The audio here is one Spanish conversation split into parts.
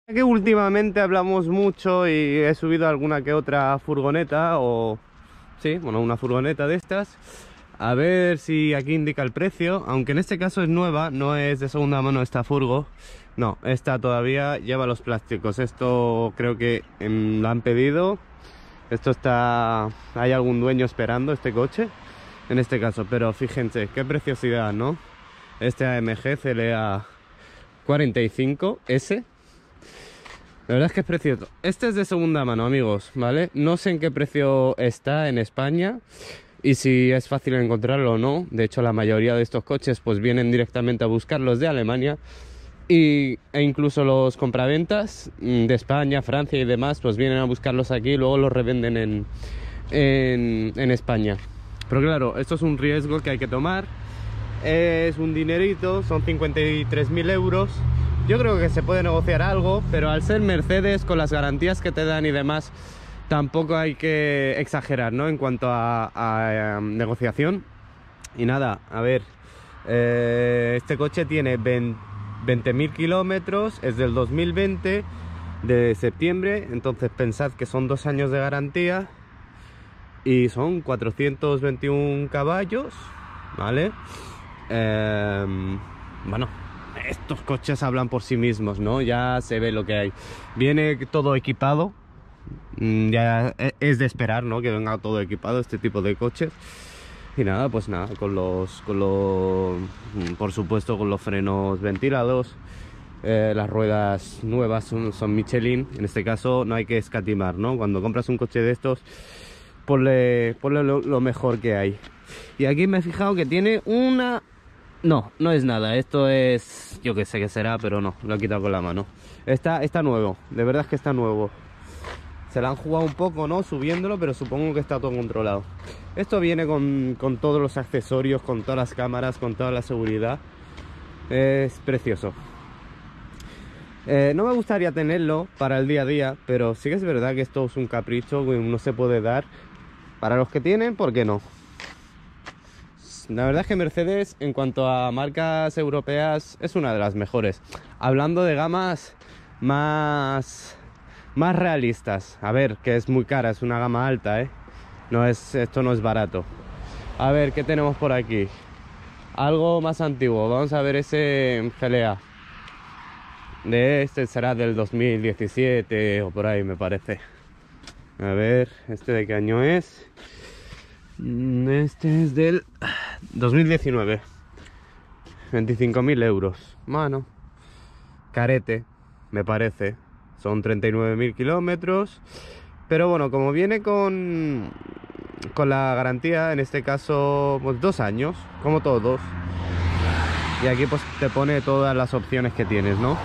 Que últimamente hablamos mucho y he subido alguna que otra furgoneta o... Sí, bueno, una furgoneta de estas. A ver si aquí indica el precio, aunque en este caso es nueva, no es de segunda mano esta furgo. No, esta todavía lleva los plásticos. Esto creo que lo han pedido. Esto está... Hay algún dueño esperando este coche, en este caso. Pero fíjense, qué preciosidad, ¿no? Este AMG CLA 45S. La verdad es que es precioso. Este es de segunda mano, amigos, ¿vale? No sé en qué precio está en España y si es fácil encontrarlo o no. De hecho, la mayoría de estos coches pues vienen directamente a buscarlos de Alemania e incluso los compraventas de España, Francia y demás pues vienen a buscarlos aquí y luego los revenden en España. Pero claro, esto es un riesgo que hay que tomar. Es un dinerito, son 53.000 euros. Yo creo que se puede negociar algo, pero al ser Mercedes, con las garantías que te dan y demás, tampoco hay que exagerar, ¿no? En cuanto a negociación. Y nada, a ver, este coche tiene 20.000 kilómetros, es del 2020, de septiembre, entonces pensad que son 2 años de garantía y son 421 caballos, ¿vale? Bueno, estos coches hablan por sí mismos, ¿no? Ya se ve lo que hay. Viene todo equipado. Ya es de esperar, ¿no? Que venga todo equipado este tipo de coches. Y nada, pues nada, por supuesto con los frenos ventilados. Las ruedas nuevas son Michelin. En este caso no hay que escatimar, ¿no? Cuando compras un coche de estos, ponle lo mejor que hay. Y aquí me he fijado que tiene una... No, no es nada, esto es... Yo que sé qué será, pero no, lo he quitado con la mano. Está nuevo, de verdad es que está nuevo. Se la han jugado un poco, ¿no? Subiéndolo, pero supongo que está todo controlado. Esto viene con todos los accesorios, con todas las cámaras, con toda la seguridad. Es precioso. No me gustaría tenerlo para el día a día, pero sí que es verdad que esto es un capricho que uno se puede dar. Para los que tienen, ¿por qué no? La verdad es que Mercedes, en cuanto a marcas europeas, es una de las mejores. Hablando de gamas más realistas. A ver, que es muy cara, es una gama alta, ¿eh? Esto no es barato. A ver, ¿qué tenemos por aquí? Algo más antiguo. Vamos a ver ese CLA. Este será del 2017 o por ahí, me parece. A ver, ¿este de qué año es? Este es del 2019. 25.000 euros. Bueno, carete, me parece. Son 39.000 kilómetros. Pero bueno, como viene con la garantía, en este caso, pues 2 años, como todos. Y aquí pues te pone todas las opciones que tienes, ¿no?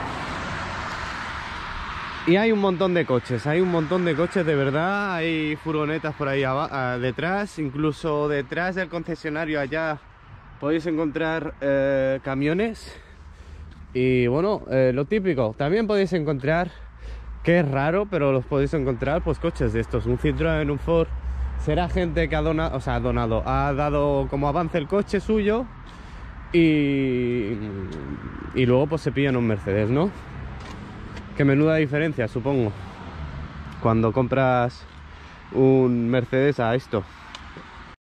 Y hay un montón de coches, de verdad. Hay furgonetas por ahí detrás, incluso detrás del concesionario allá podéis encontrar camiones. Y bueno, lo típico, también podéis encontrar, que es raro, pero los podéis encontrar, pues coches de estos, un Citroën, un Ford. Será gente que ha dado como avance el coche suyo y luego pues se pillan un Mercedes, ¿no? Que menuda diferencia, supongo, cuando compras un Mercedes a esto.